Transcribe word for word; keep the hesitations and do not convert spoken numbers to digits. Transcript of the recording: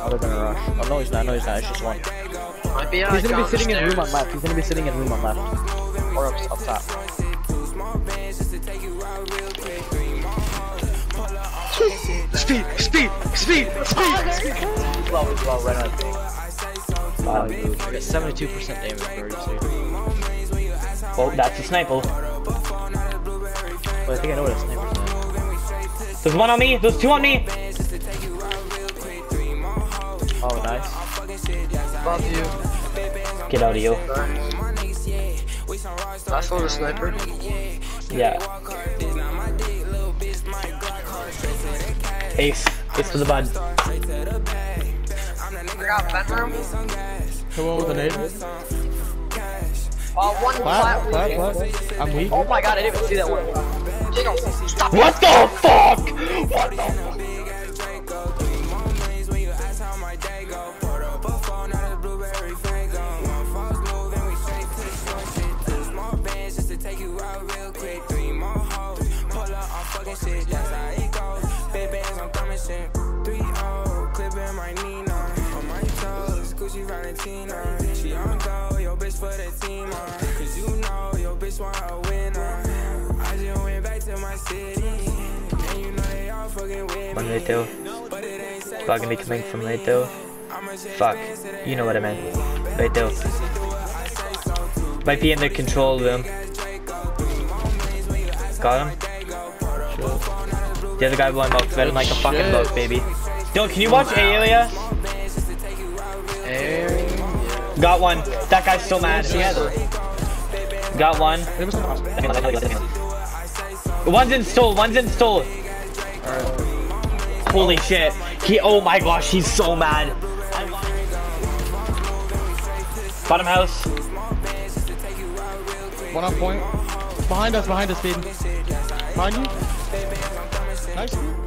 Oh, they're gonna rush. Oh, no, he's not. No, he's not. It's just one. Might be, uh, He's gonna be sitting in downstairs. room on left. He's gonna be sitting in room on left. Or up, up top. Speed, speed, speed, speed! He's low, he's low, right on the thing. Wow, dude. I got seventy-two percent damage already, so. Oh, that's a sniper. Wait, I think I know what a sniper's at. There's one on me. There's two on me. Oh, nice. Above you. Get out of you. Last one, the sniper. Yeah. Ace. Ace for the bud. I got bedroom. Come on with an eight. Uh, one Flat, flat. flat, flat. I'm weak. Oh my god, I didn't even see that one. Jingle, stop. What the fuck? What the fuck? She on go, your bitch for the team, uh, cause you know your bitch want a winner. I just went back to my city, and you know they all fucking with me. One right there. It's gonna be coming from right there. Fuck. You know what I meant. Right there. Might be in the control room. Got him? The other guy blew him up, fed him like a fucking bug, baby. Yo, can you watch Area? Got one. That guy's so mad. Got one. One's in stole. One's in stole. Holy shit. He. Oh my gosh. He's so mad. Bottom house. One on point. Behind us, behind us, baby. Behind you. Nice.